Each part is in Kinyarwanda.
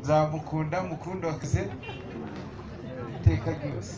nzamukunda mukundo wakaze iteka ryose.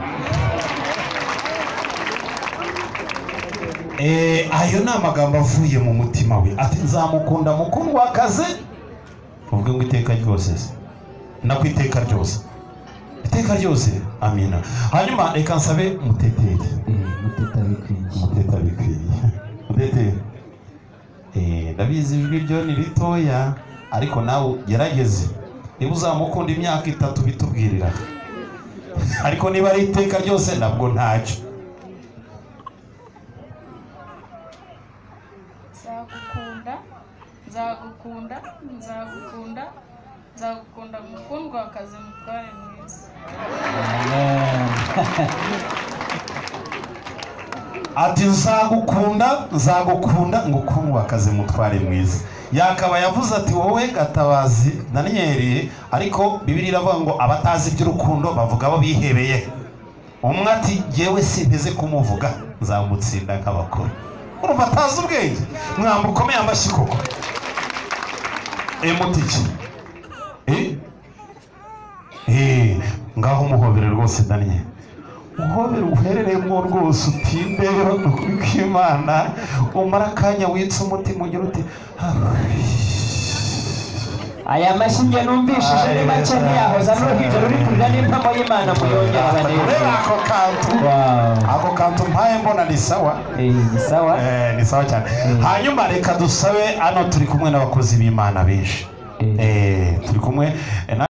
Ayo ni amagambo avuye mu mutima we, ati nzamukunda mukundwa wakaze uvuge ngo iteka ryose, nako iteka ryose, iteka ryose. Amina. Hanyuma reka nsabe muteteri. Muteta bikwiye. Mutete. Ndabizi ijwi ryo ni ritoya ariko nawe gerageze. Niba uzamukunda imyaka 3 bitubwirira. Ariko niba ari iteka ryose nabwo ntacyo. nzagukunda mukundwa wakaze mutware mwiza. Ati nzagukunda ngukundwa wakaze mutware mwiza. Yakaba yavuze ati wowe Gatabazi Daniel, ariko Bibiliya iravuga ngo abatazi iby'urukundo bavuga abo bihebeye. Umwe ati yewe sinteze kumuvuga nzamutsinda nk'abakuru. Urumva atazi ubwenge, mwambukomeye amashyi koko. Mutiki ngaho umuhobere rwose Daniel, uhobere uherereyemo rwose utinde ukuri kw'Imana, umara akanya witse umutima ugira uti aya mashyi numvishije ni make ntiyahoza n'uruhinja ruri kurira n'impamo y'Imana muyongera baneza. Ako kantu mpaye mbona ni sawa. Ni sawa. Ni sawa cyane. Hanyuma reka dusabe, hano turi kumwe n'abakozi b'Imana benshi. Turi kumwe